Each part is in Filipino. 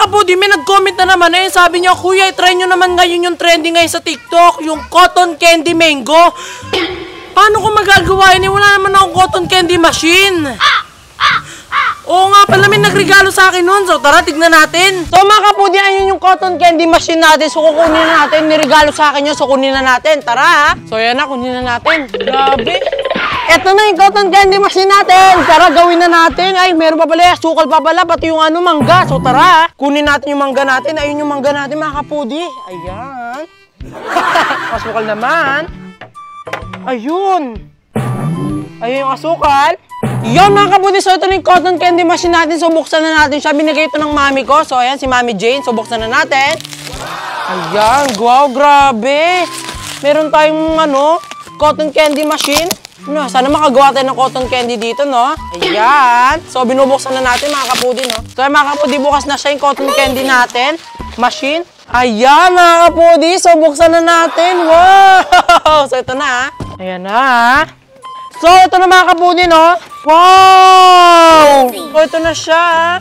kapudi, may nag-comment na naman eh. Sabi niya, kuya, try nyo naman ngayon yung trending ngayon sa TikTok, yung cotton candy mango. Paano ko magagawa yun? Wala naman akong cotton candy machine. Oo nga pala, may nagregalo sa akin nun. So tara, tignan natin. So mga kapudi, ayun yung cotton candy machine natin. So kukunin na natin. Nirigalo sa akin yun. So kunin na natin. Tara ha. So yan na, kunin na natin. Grabe. Eto na yung cotton candy machine natin. Tara, gawin na natin. Ay, meron pa pala. Sukal pa pala. Pati yung mangga. So tara ha. Kunin natin yung mangga natin. Ayun yung mangga natin mga kapudi. Ayan. Masukal naman. Ayun. Ayun yung asukal. Yun mga kapudi, so ito na yung cotton candy machine natin. So buksan na natin siya. Binigay ito ng mami ko. So ayan, si Mami Jane. So buksan na natin. Ayan, wow, grabe. Meron tayong cotton candy machine. Sana makagawa tayo ng cotton candy dito, no? Ayan. So binubuksan na natin mga kapudi, no? So mga kapudi, bukas na siya yung cotton candy natin. Machine. Ayan mga kapudi, so buksan na natin. Wow! So ito na. Ayan na. So, ito na mga kapudi, no? Wow! So, ito na siya.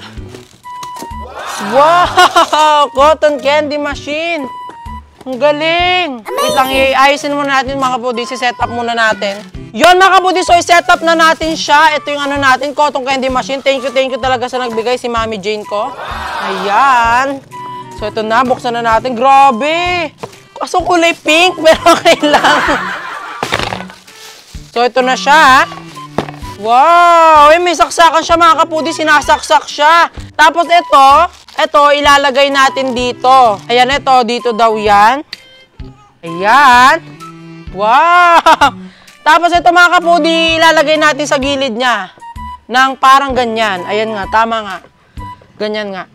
Wow! Cotton candy machine. Ang galing. Wait lang, iayusin muna natin mga kapudi. Si-set up muna natin. Yun mga kapudi, so i-set up na natin siya. Ito yung natin, cotton candy machine. Thank you talaga sa nagbigay, si Mami Jane ko. Ayan. So, ito na. Buksan na natin. Grabe! Kaso kulay pink, pero okay lang. So, ito na siya. Wow! May saksakan siya mga kapudi. Sinasaksak siya. Tapos ito, ilalagay natin dito. Ayan, dito daw yan. Ayan. Wow! Tapos ito mga kapudi, ilalagay natin sa gilid niya. Nang parang ganyan. Ayan nga, tama nga. Ganyan nga.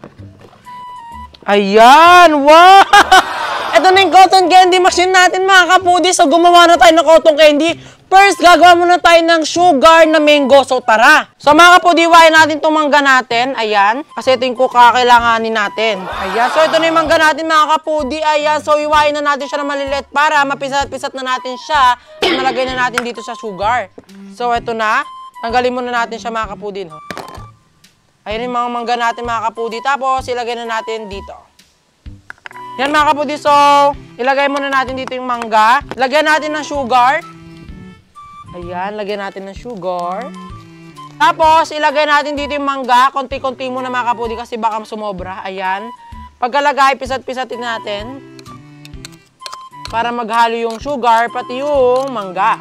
Ayan! Wow! Ito na yung cotton candy machine natin mga kapudi. So, gumawa na tayo ng cotton candy. First, gagawa muna tayo ng sugar na mango. So, tara. So, mga kapudi, iwain natin itong mangga natin. Ayan. Kasi ito yung kakailanganin natin. Ayan. So, ito na yung mangga natin, mga kapudi. Ayan. So, iwain na natin siya na maliliit para mapisat-pisat na natin siya. At malagay na natin dito sa sugar. So, ito na. Tanggalin muna natin siya, mga kapudi. No? Ayan yung mga mangga natin, mga kapudi. Tapos, ilagay na natin dito. Yan, mga kapudi. So, ilagay muna natin dito yung mangga. Lagyan natin ng sugar. Ayan, lagyan natin ng sugar. Tapos, ilagay natin dito yung mangga. Konti-konti muna mga kapudi kasi baka sumobra. Ayan. Pagkalagay, pisat-pisatin natin. Para maghalo yung sugar, pati yung mangga.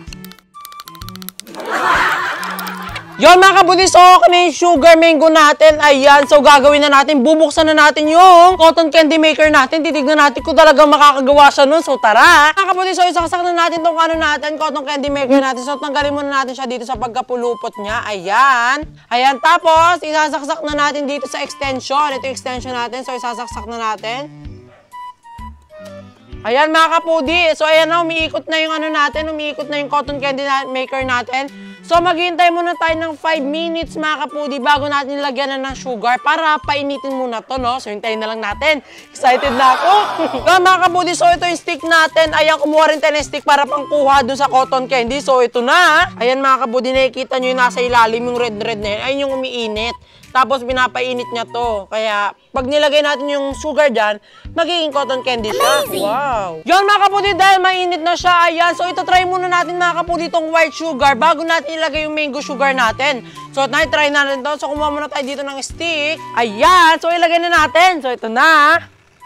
Yon mga kapudi, so okay na yung sugar mango natin. Ayan, so gagawin na natin. Bubuksan na natin yung cotton candy maker natin. Titignan natin kung talagang makakagawa siya nun. So tara! Mga kapudi, so isaksak na natin itong cotton candy maker natin. So tanggalin muna natin siya dito sa pagkapulupot niya. Ayan. Ayan, tapos isasaksak na natin dito sa extension. Ito yung extension natin. So isasaksak na natin. Ayan mga kapudi. So ayan na, umiikot na yung natin. Umiikot na yung cotton candy maker natin. So, maghihintay muna tayo ng 5 minutes mga kapudi bago natin nilagyan na ng sugar para painitin muna to, no? So, hintayin na lang natin. Excited na ako. Mga kapudi, so ito yung stick natin. Ayan, kumuha rin tayo ng stick para pangkuha dun sa cotton candy. So, ito na. Ayan mga kapudi, nakikita nyo yung nasa ilalim, yung red-red na yun. Ayun yung umiinit. Tapos, pinapainit niya to. Kaya, pag nilagay natin yung sugar dyan, magiging cotton candy siya. Wow! Yun mga kapudi, dahil mainit na siya, ayan. So, ito try muna natin mga kapudi itong white sugar bago natin ilagay yung mango sugar natin. So, try natin to. So, kumuha muna tayo dito ng stick. Ayan! So, ilagay na natin. So, ito na.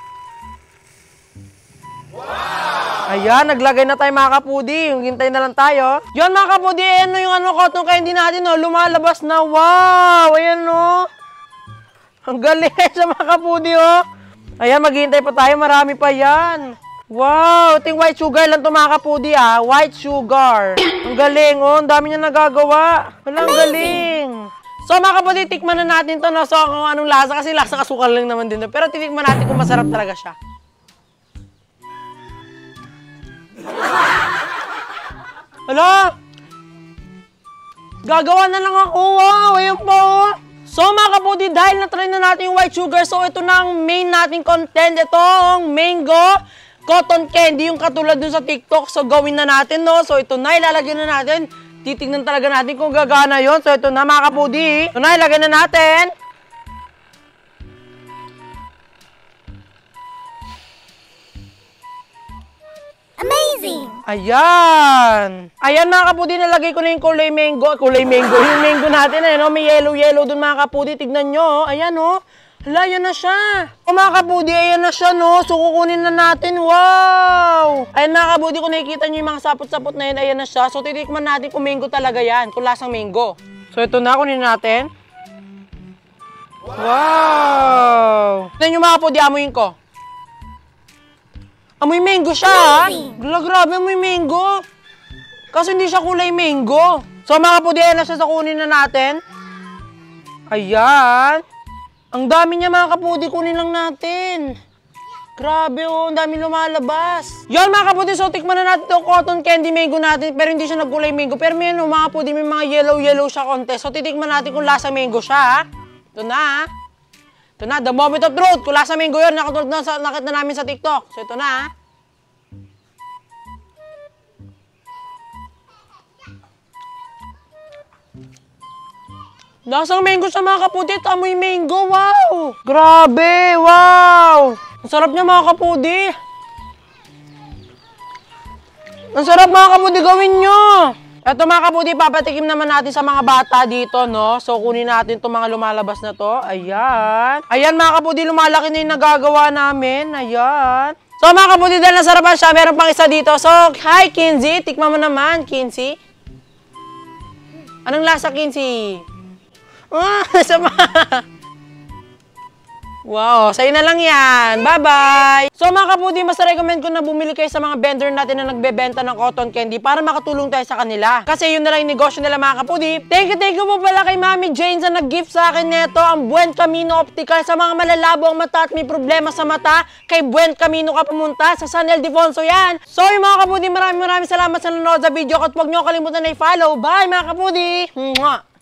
Wow! Ayan, naglagay na tayo mga kapudi. Hintay na lang tayo. Yun mga kapudi, ano yung cotton candy natin, no? Lumalabas na. Wow! Ayan, no? Ang galing sa mga kapudi, oh. Ayan, maghihintay pa tayo. Marami pa yan. Wow! Ito yung white sugar lang ito mga kapudi, ah. White sugar. Ang galing, oh. Ang dami niya nagagawa. Walang galing. So mga kapudi, tikman na natin to, no? So kung anong lasa, kasi lasa kasukal lang naman din. Pero titikman natin kung masarap talaga siya. Hala! Gagawa na lang ako. Wow! Ayan po. So mga kapudi, dahil na-try na natin yung white sugar, so ito na ang main nating content. Ito ang mango cotton candy, yung katulad dun sa TikTok. So gawin na natin, no? So ito na, ilalagyan na natin. Titignan talaga natin kung gagana yon. So ito na mga kapudi. Ito na, ilagay na natin. Ayan. Ayan mga kapudi, nalagay ko na yung kulay mango. Kulay mango. Yung mango natin, ayan o. May yellow dun mga kapudi. Tignan nyo. Ayan o. Hala, yan na siya. O mga kabudi, ayan na siya, no? So, kukunin na natin. Wow! Ayan mga kabudi, kung nakikita nyo yung mga sapot-sapot na yan, ayan na siya. So, titikman natin kung mango talaga yan. Kung lasang mango. So, ito na, kunin natin. Wow! Tignan nyo mga kabudi, amuyin ko. Amoy mango siya, ha? Grabe, amoy mango. Kasi hindi siya kulay mango. So, mga kabudi, ayan na siya. So, kunin na natin. Ayan. Ang dami niya mga kapudi, kunin lang natin. Grabe oh, ang dami lumalabas. Yan mga kapudi, so tikman na natin itong cotton candy mango natin, pero hindi siya nagkulay mango. Pero may ano mga kapudi, may mga yellow siya konti. So titikman natin kung lasa mango siya, ha? Ito na, ha? Ito na, the moment of truth. Kung lasa mango yun, nakatulad na nakita namin sa TikTok. So ito na, ha? Lasang mango siya mga kapudi, amoy mango, wow! Grabe, wow! Ang sarap niya mga kapudi. Ang sarap mga kapudi, gawin nyo! Ito mga kapudi, papatikim naman natin sa mga bata dito, no? So kunin natin itong mga lumalabas na to. Ayan. Ayan mga kapudi, lumalaki na yung nagagawa namin. Ayan. So mga kapudi, dahil nasarapan siya, meron pang isa dito. So, hi Kinsey, tikman mo naman, Kinsey. Anong lasa, Kinsey? Sama. Wow, sa'yo na lang yan. Bye-bye! So mga kapudi, mas recommend ko na bumili kayo sa mga vendor natin na nagbebenta ng cotton candy para makatulong tayo sa kanila. Kasi yun na lang yung negosyo nila mga kapudi. Thank you po pala kay Mami Jane sa nag-gift sa akin neto, ang Buen Camino Optical. Sa mga malalabo ang mata at may problema sa mata, kay Buen Camino ka pumunta, sa San Ildefonso yan. So yung mga kapudi, maraming salamat sa nanonood sa video ko at huwag nyo kalimutan na i-follow. Bye mga kapudi! Mwah!